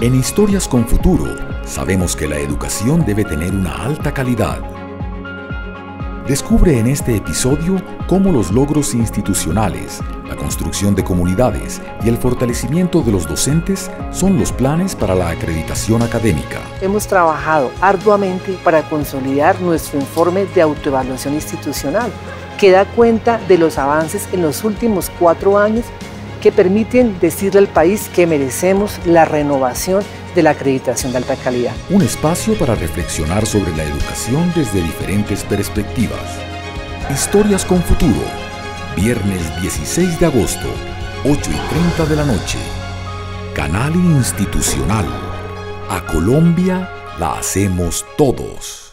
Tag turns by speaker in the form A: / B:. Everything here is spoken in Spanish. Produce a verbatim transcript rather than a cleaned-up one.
A: En Historias con Futuro, sabemos que la educación debe tener una alta calidad. Descubre en este episodio cómo los logros institucionales, la construcción de comunidades y el fortalecimiento de los docentes son los planes para la acreditación académica.
B: Hemos trabajado arduamente para consolidar nuestro informe de autoevaluación institucional, que da cuenta de los avances en los últimos cuatro años que permiten decirle al país que merecemos la renovación de la acreditación de alta calidad.
A: Un espacio para reflexionar sobre la educación desde diferentes perspectivas. Historias con Futuro, viernes dieciséis de agosto, ocho y treinta de la noche. Canal Institucional. A Colombia la hacemos todos.